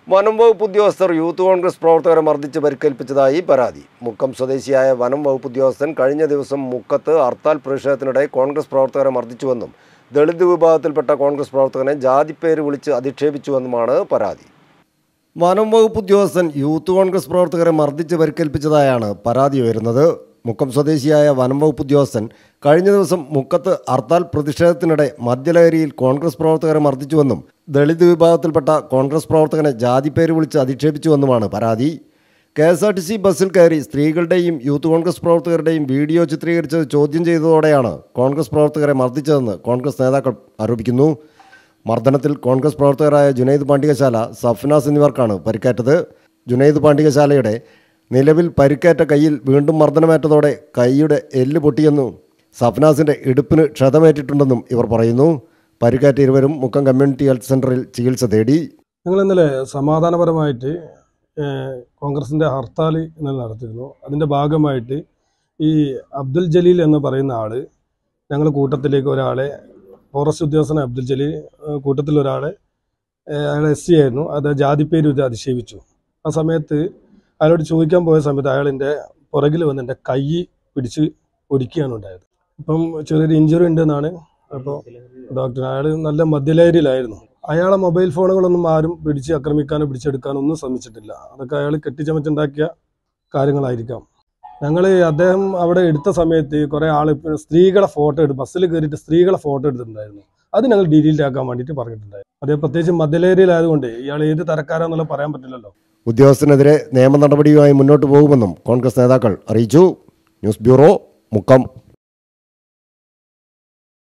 വനം വകുപ്പ് ഉദ്യോഗസ്ഥർ യൂത്ത് കോൺഗ്രസ് പ്രവർത്തകരെ മർദ്ദിച്ച് പരിക്കേൽപ്പിച്ചതായി പരാതി. മുക്കം സ്വദേശിയായ വനം വകുപ്പ് ഉദ്യോഗസ്ഥൻ കഴിഞ്ഞ ദിവസം മുക്കത്ത് ഹർത്താൽ പ്രതിഷേധത്തിനിടെ കോൺഗ്രസ് പ്രവർത്തകരെ മർദ്ദിച്ചുവെന്നും ദളിത് വിഭാഗത്തിൽപ്പെട്ട കോൺഗ്രസ് പ്രവർത്തകനെ ജാതിപ്പേര് വിളിച്ച് അധിക്ഷേപിച്ചുവെന്നുമാണ് പരാതി. വനം വകുപ്പ് ഉദ്യോഗസ്ഥൻ യൂത്ത് കോൺഗ്രസ് പ്രവർത്തകരെ മർദ്ദിച്ച് പരിക്കേൽപ്പിച്ചതായാണ് പരാതി ഉയരുന്നത്. മുക്കം സ്വദേശിയായ വനം വകുപ്പ് ഉദ്യോഗസ്ഥൻ കഴിഞ്ഞ ദിവസം മുക്കത്ത് ഹർത്താൽ പ്രതിഷേധത്തിനിടെ മദ്യലഹരിയിൽ കോൺഗ്രസ് പ്രവർത്തകരെ മർദ്ദിച്ചുവെന്നും ദളിത് വിഭാഗത്തിൽപ്പെട്ട കോൺഗ്രസ് പ്രവർത്തകനെ ജാതിപ്പേര് വിളിച്ച് അധിക്ഷേപിച്ചുവെന്നുമാണ് പരാതി. KSRTC ബസ്സിൽ കയറി സ്ത്രീകളുടെയും യൂത്ത് കോൺഗ്രസ് പ്രവർത്തകരുടെയും വീഡിയോ ചിത്രീകരിച്ചത് ചോദ്യം ചെയ്തതോടെയാണ് കോൺഗ്രസ് പ്രവർത്തകരെ മർദ്ദിച്ചതെന്ന് കോൺഗ്രസ് നേതാക്കൾ ആരോപിക്കുന്നു. മർദ്ദനത്തിൽ കോൺഗ്രസ് പ്രവർത്തകരായ ജുനൈദ് പാണ്ടികശാല, സഫ്നാസ് എന്നിവർക്കാണ് പരിക്കേറ്റത്. ജുനൈദ് പാണ്ടികശാലയുടെ നിലവിൽ പരിക്കേറ്റ കൈയിൽ വീണ്ടും മർദ്ദനമേറ്റതോടെ കൈയുടെ എല്ല് പൊട്ടിയെന്നും സഫ്നാസിൻ്റെ ഇടുപ്പിന് ക്ഷതമേറ്റിട്ടുണ്ടെന്നും ഇവർ പറയുന്നു. പരിക്കേറ്റ ഇരുവരും മുക്കം കമ്മ്യൂണിറ്റി ഹെൽത്ത് സെൻ്ററിൽ ചികിത്സ തേടി. ഞങ്ങൾ ഇന്നലെ സമാധാനപരമായിട്ട് കോൺഗ്രസിൻ്റെ ഹർത്താൽ ഇന്നലെ നടത്തിയിരുന്നു. അതിൻ്റെ ഭാഗമായിട്ട് ഈ അബ്ദുൽ ജലീൽ എന്ന് പറയുന്ന ആൾ ഞങ്ങൾ കൂട്ടത്തിലേക്ക് ഒരാളെ, ഫോറസ്റ്റ് ഉദ്യോഗസ്ഥൻ അബ്ദുൽ ജലീൽ കൂട്ടത്തിലൊരാളെ, അയാൾ SC ആയിരുന്നു, അത് ജാതിപ്പേര് ഇത് അധിക്ഷേപിച്ചു. ആ സമയത്ത് അയാളോട് ചോദിക്കാൻ പോയ സമയത്ത് അയാളിൻ്റെ പുറകിൽ വന്ന് എൻ്റെ കൈ പിടിച്ച് ഒടിക്കുകയാണ് ഉണ്ടായത്. ഇപ്പം ചെറിയൊരു ഇഞ്ചുറി ഉണ്ടെന്നാണ്. അപ്പോൾ ഡോക്ടർ, അയാൾ നല്ല മദ്യലഹരിയിലായിരുന്നു. അയാളെ മൊബൈൽ ഫോണുകളൊന്നും ആരും പിടിച്ച് ആക്രമിക്കാനോ പിടിച്ചെടുക്കാനോ ഒന്നും ശ്രമിച്ചിട്ടില്ല. അതൊക്കെ അയാൾ കെട്ടിച്ചമച്ചുണ്ടാക്കിയ കാര്യങ്ങളായിരിക്കാം. ഞങ്ങൾ അദ്ദേഹം അവിടെ എടുത്ത സമയത്ത് കുറേ ആൾ സ്ത്രീകളെ ഫോട്ടോ ബസ്സിൽ കയറിയിട്ട് സ്ത്രീകളെ ഫോട്ടോ എടുത്തിട്ടുണ്ടായിരുന്നു. അത് ഞങ്ങൾ ഡീറ്റെയിൽഡ് ആക്കാൻ വേണ്ടിയിട്ട് പറഞ്ഞിട്ടുണ്ടായിരുന്നു. അതേ പ്രത്യേകിച്ച് മദ്യലഹരിയിലായതുകൊണ്ട് ഇയാൾ ഏത് തരക്കാരാന്നുള്ളത് പറയാൻ പറ്റില്ലല്ലോ. ഉദ്യോഗസ്ഥനെതിരെ നിയമ നടപടിയുമായി മുന്നോട്ട് പോകുമെന്നും കോൺഗ്രസ് നേതാക്കൾ അറിയിച്ചു. News bureau, Mukkam.